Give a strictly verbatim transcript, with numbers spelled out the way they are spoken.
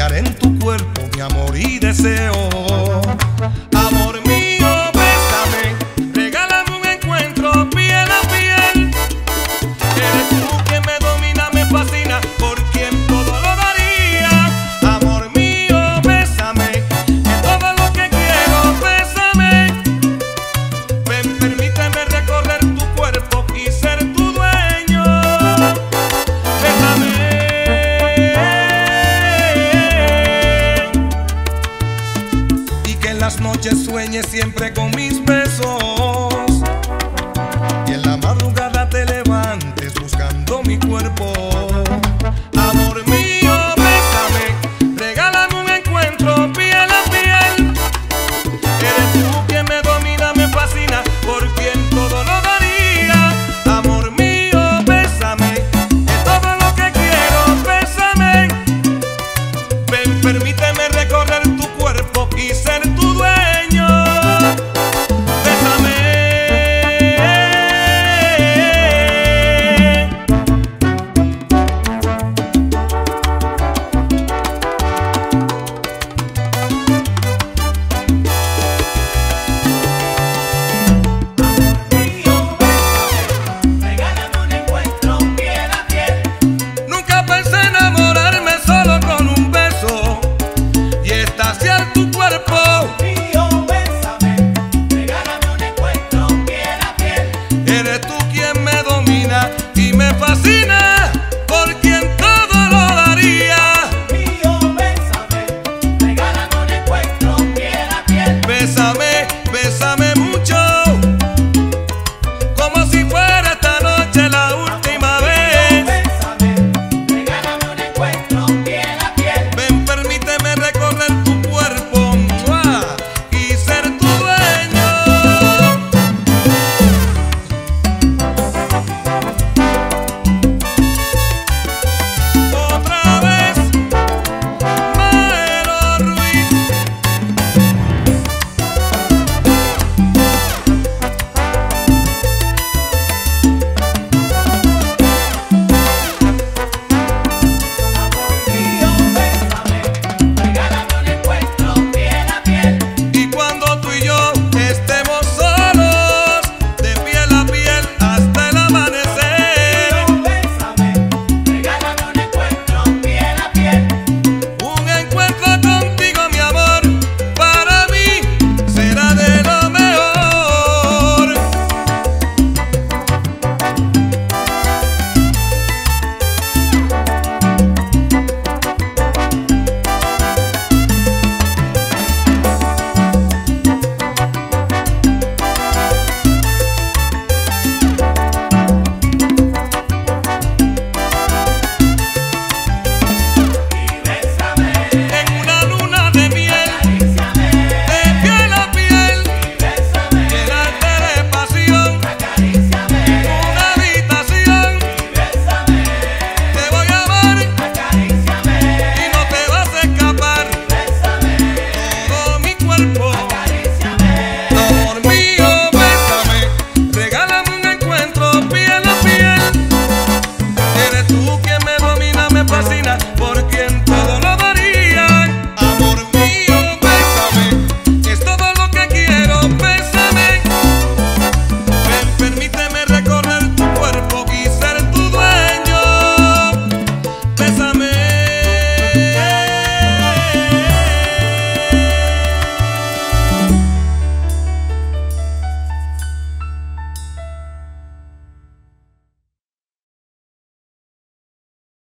hallaré en tu cuerpo mi amor y deseo. Amor mío, bésame, regálame un encuentro piel a piel. Eres tú quien me domina, me fascina, por quien todo lo daría. Amor mío, bésame, que todo lo que quiero, bésame. Ven, permíteme recorrer tu cuerpo y ser tu dueño. Bésame. Y que en las noches sueñes siempre con mis besos.